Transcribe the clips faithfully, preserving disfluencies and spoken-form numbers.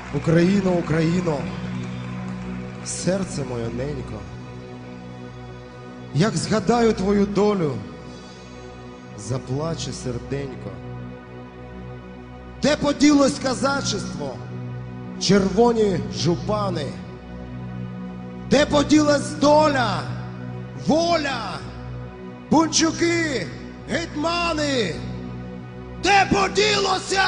Україно, Україно, серце моє ненько, як згадаю твою долю, заплаче серденько. Де поділось казачество, червоні жупани? Де поділась доля, воля, бунчуки, гетьмани? Де поділося?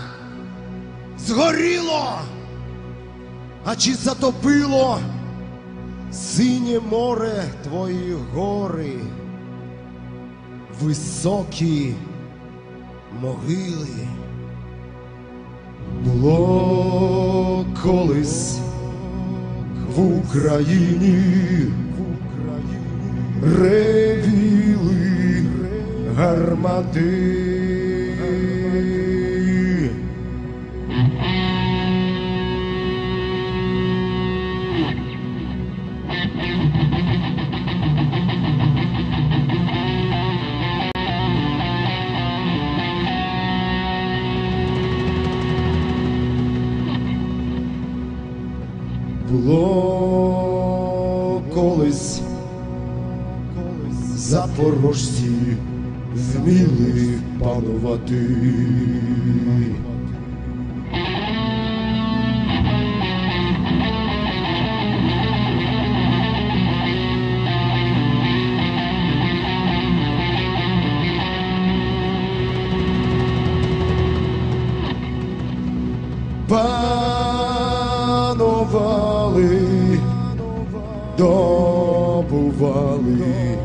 Згоріло, а чи затопило синє море твої гори, високі могили? Було колись в Україні, ревіли гармати. Було колись запорожці вміли панувати. Панували, добували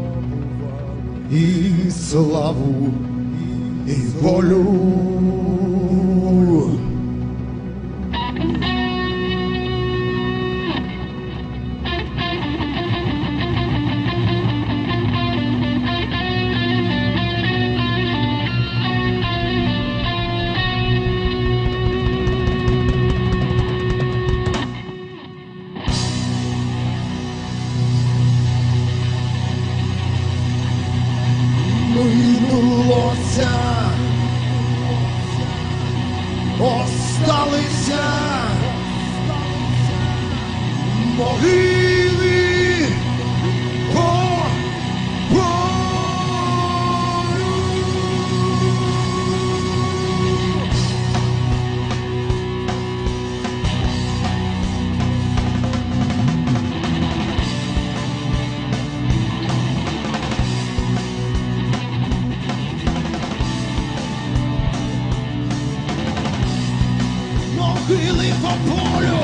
і славу, і волю. Минулося, осталися могили по полю. Могили по полю.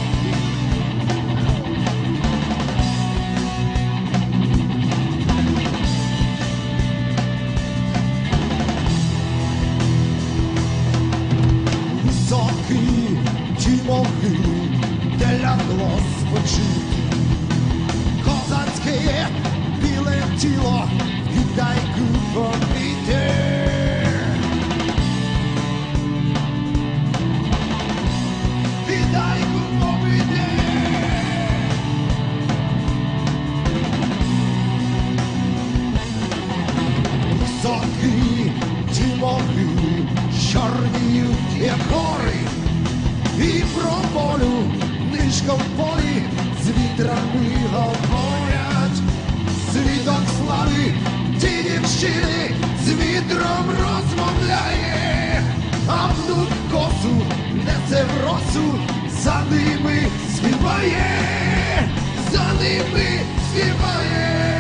Високі ті могили, де лягло спочити козацьке біле тіло, віддайку побити. Високі ті могили, чорніють як гори, і про волю нишком в полі з вітрами говорять. Свідок слави ті дівчини з вітром розмовляє, а внук косу несе в росу, за ними співає, за ними співає.